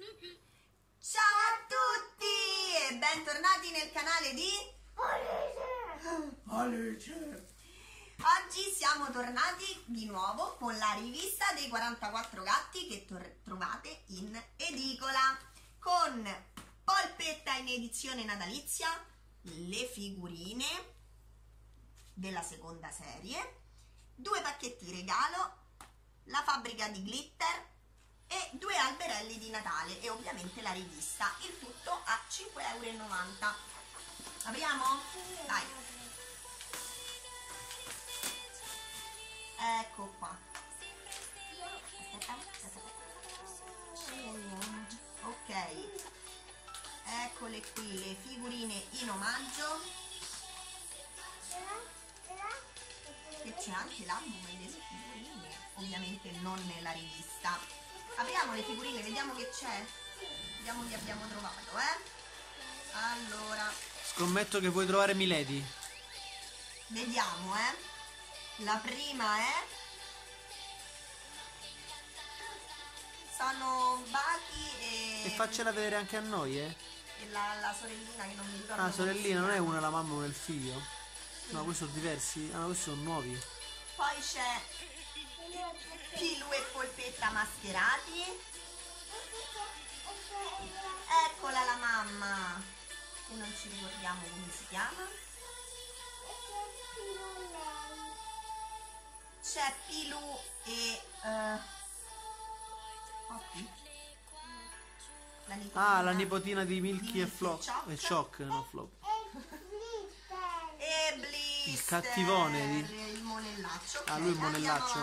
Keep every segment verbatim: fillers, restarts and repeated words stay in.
Ciao a tutti e bentornati nel canale di Alice. Alice. Oggi siamo tornati di nuovo con la rivista dei quarantaquattro gatti che trovate in edicola, con polpetta in edizione natalizia, le figurine della seconda serie, due pacchetti regalo, la fabbrica di glitter e due alberelli di Natale e ovviamente la rivista, il tutto a cinque e novanta euro. Apriamo? Dai! Ecco qua. Ok, eccole qui le figurine in omaggio, e c'è anche l'album delle figurine, ovviamente non nella rivista. Apriamo le figurine, vediamo che c'è, vediamo che abbiamo trovato, eh? Allora, scommetto che vuoi trovare Milady. Vediamo, eh? La prima è... sono Baki e... E faccela vedere anche a noi, eh? E la, la sorellina che non mi ricordo. Ah, sorellina, non è una la mamma o il figlio? No, questi sono diversi. Ah, questi sono nuovi. Poi c'è Pilù e Polpetta mascherati. Eccola la mamma, che non ci ricordiamo come si chiama. C'è Pilù e uh, la nipotina. Ah, la nipotina di Milky di e Flop e Shock, no Flop. E Blister, il cattivone di... il monellaccio. Ah, lui il Okay, monellaccio.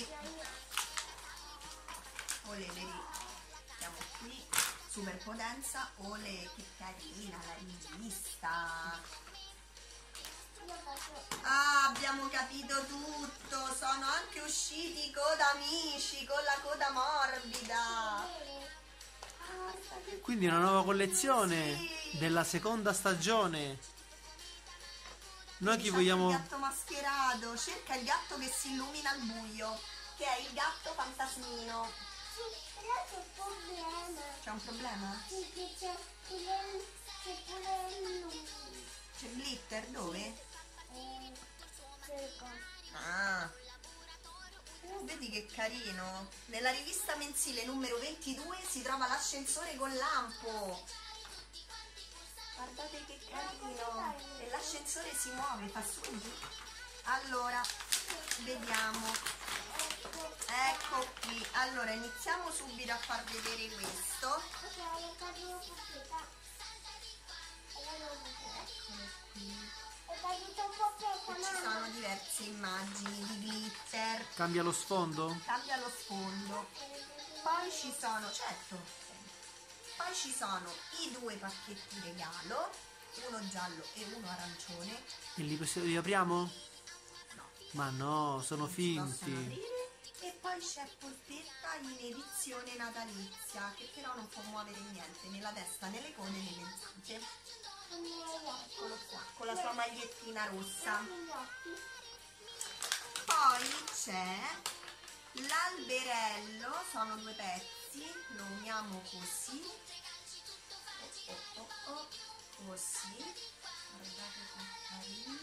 Ole, vedi, siamo qui, superpotenza. Ole, che carina la rivista. Ah, abbiamo capito tutto, sono anche usciti i codamici con la coda morbida. Quindi una nuova collezione, sì, della seconda stagione. Noi chi c'è vogliamo... il gatto mascherato, cerca il gatto che si illumina al buio, che è il gatto fantasmino. Sì, però c'è un problema. C'è un problema? Sì, che c'è pure, c'è pure lui. C'è glitter, dove? Eh, cerco. Ah, vedi che carino. Nella rivista mensile numero ventidue si trova l'ascensore con lampo. Guardate che carino. E l'ascensore si muove, fa su e giù. Allora, vediamo. Ecco qui. Allora, iniziamo subito a far vedere questo. Ok, ho caduto pochetta. Eccolo qui. È caduto un po' E ci sono diverse immagini di glitter. Cambia lo sfondo? Cambia lo sfondo. Poi ci sono, certo, poi ci sono i due pacchetti regalo, uno giallo e uno arancione. E li, li apriamo? No, Ma no, sono non si possono finti. aprire. E poi c'è Polpetta in edizione natalizia, che però non può muovere niente, né la testa, né le code, né le zampe. Eccolo qua, con la sua magliettina rossa. Poi c'è l'alberello, sono due pezzi, lo uniamo così, oh, oh, oh, oh, così, guardate che carino,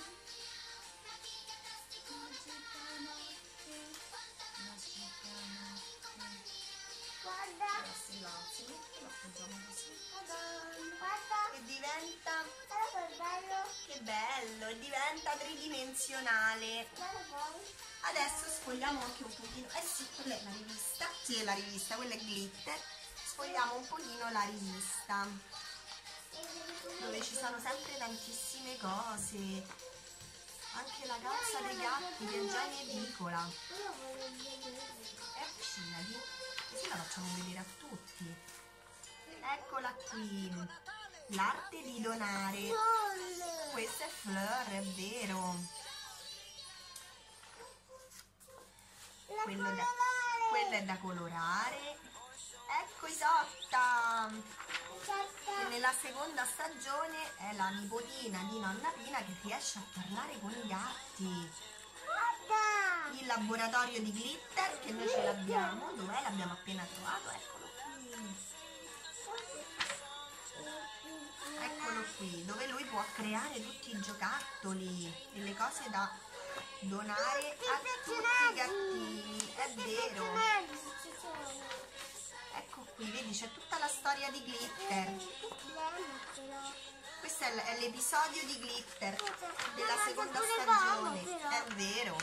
magica notte, magica notte, Guarda, adesso lo alzo, lo appoggiamo così, guarda. e diventa, Guarda che bello. che bello, e diventa tridimensionale. Guarda poi. Adesso sfogliamo anche un pochino, eh sì, quella è la rivista, sì è la rivista, quella è glitter, sfogliamo un pochino la rivista, dove ci sono sempre tantissime cose, anche la calza dei gatti che è già in edicola, Io voglio vedere. e avvicinati, così la facciamo vedere a tutti. Eccola qui, l'arte di donare, questa è Fleur, è vero. Quello è, da, quello è da colorare. Ecco Isotta, che nella seconda stagione è la nipotina di nonna Pina che riesce a parlare con i gatti. Guarda. Il laboratorio di glitter che noi ce l'abbiamo, dov'è? L'abbiamo appena trovato, eccolo qui. creare tutti i giocattoli e le cose da donare Tutti i a tutti i personaggi. gattini, è Tutti i vero. personaggi ci sono. Ecco qui, vedi, c'è tutta la storia di Glitter. Il problema però. Questo è l- è l'episodio di Glitter della Ma seconda pure stagione, Bobo, però. è vero.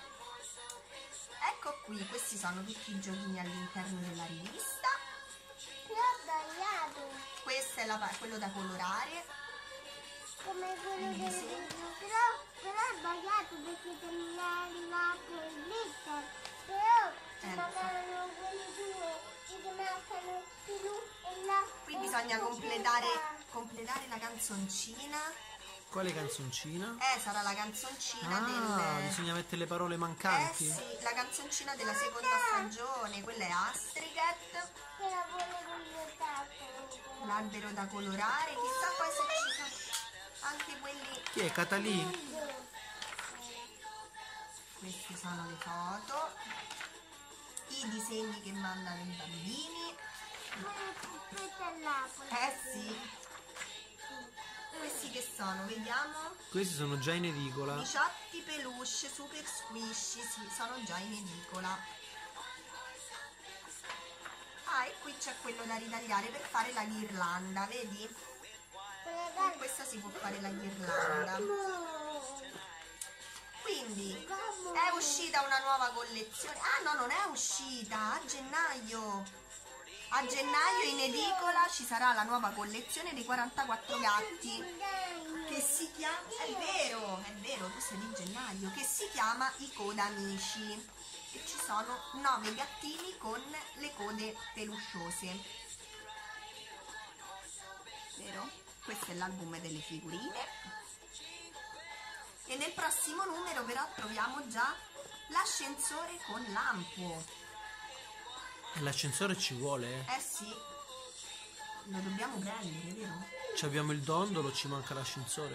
Ecco qui, questi sono tutti i giochini all'interno della rivista. Però ho sbagliato. Questo è la pa- quello da colorare. Come quello Il del disegno. video. Però, però ho sbagliato perché se mi è arrivato il glitter. Però ci Eh, mancano quelli due. Ci mancano più e là. Qui e bisogna la completare, scelta. completare la canzoncina. Quale canzoncina? Eh, sarà la canzoncina Ah, del... bisogna mettere le parole Eh mancanti. sì, la canzoncina della seconda stagione. Quella è Astriget. Però volevo io tanto. L'albero da colorare. Chissà poi se ci sono anche quelli... Chi è Catalì? Queste sono le foto, i disegni che mandano i bambini. Questa è l'apple. Eh sì. Questi che sono? Vediamo. Questi sono già in edicola. Diciotti peluche super squishy, sì, sono già in edicola. Ah, e qui c'è quello da ritagliare per fare la ghirlanda, vedi? Con questa si può fare la ghirlanda. Quindi è uscita una nuova collezione. Ah no, non è uscita, a gennaio. A gennaio in edicola ci sarà la nuova collezione dei quarantaquattro gatti che si chiama, è vero, è vero, questo è di gennaio, che si chiama I Codamici. E ci sono nove gattini con le code pelusciose. Vero? Questo è l'album delle figurine. E nel prossimo numero però troviamo già l'ascensore con lampo. E l'ascensore ci vuole, eh. Eh sì, lo dobbiamo prendere, vero? Ci abbiamo il dondolo, ci manca l'ascensore.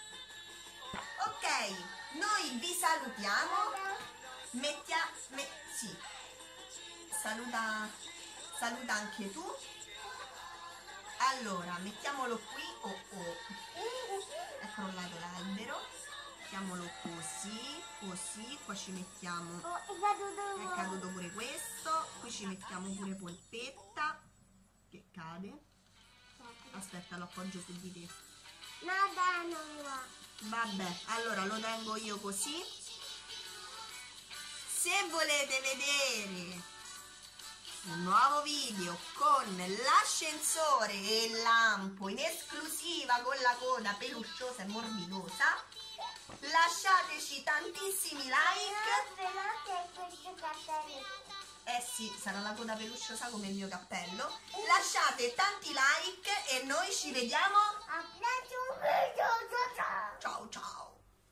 Ok, noi vi salutiamo. Mettia, me, sì. Saluta, saluta anche tu. Allora, mettiamolo qui. Oh oh, è crollato l'albero. Mettiamolo così, così. Qua ci mettiamo. Oh, è caduto. È caduto pure questo. Qui ci mettiamo pure Polpetta che cade. Aspetta, lo appoggio su di te. No, dai, non va. Vabbè, allora lo tengo io così. Se volete vedere un nuovo video con l'ascensore e il lampo in esclusiva con la coda pelusciosa e morbidosa, lasciateci tantissimi like. Però c'è questo cartello. Eh sì, sarà la coda pelusciosa come il mio cappello. Lasciate tanti like e noi ci vediamo. A presto, un video, ciao. Ciao ciao.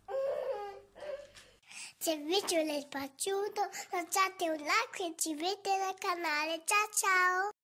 Se il video vi è piaciuto lasciate un like e iscrivetevi al canale. Ciao ciao!